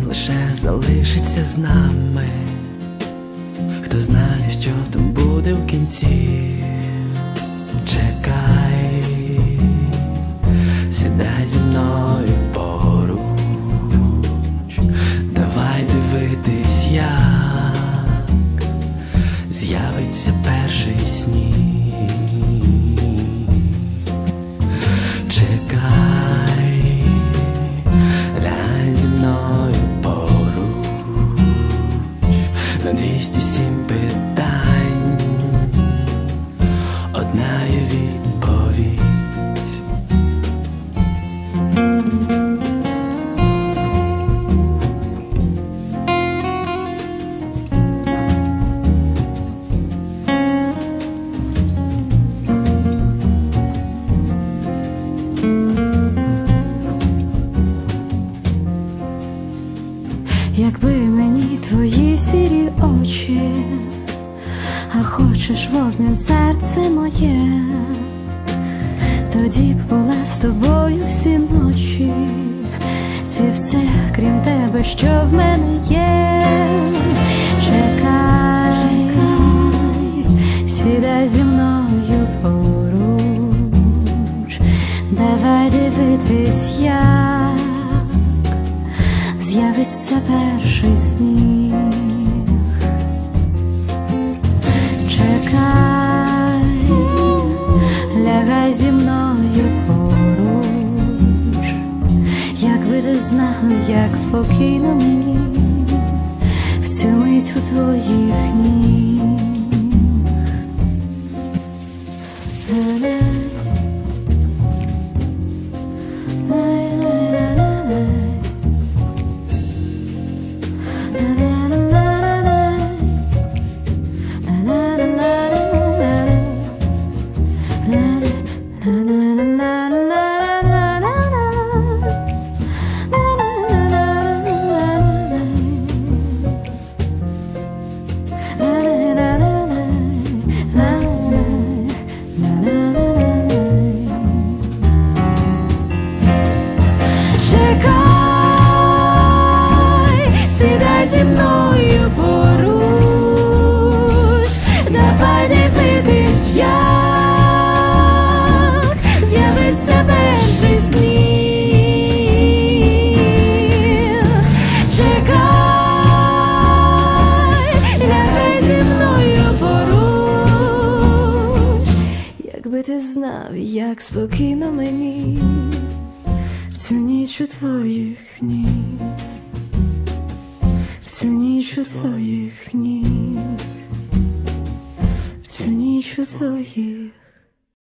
лише залишиться з нами. Хто знає, що там буде в кінці. Чекай, сідай зі мною поруч, давай дивитись, як з'явиться перший сніг. Чекай, лягай зі мною поруч, на 207 питань одна є відповідь. Якби мені твої сірі очі, а хочеш в обмін серце моє, тоді б була з тобою всі ночі. Ти все, крім тебе, що в мене є. Чекай, сідай зі мною поруч, давай дивитись, як з'явиться перший сніг. Чекай, лягай зі мною поруч, якби ти знав, як спокійно мені в цю мить у твоїх ніг. Сідай зі мною поруч, давай дивитись, як з'явиться перший сніг. Чекай, лягай зі мною поруч, якби ти знав, як спокійно мені в цю ніч у твоїх ніг. Всю ніч у твоїх ніг, всю ніч у твоїх